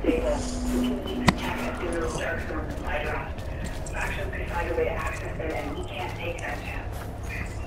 unstable. We need to check as soon as dark storms inside us. Factions could find a way to access it, and we can't take that chance.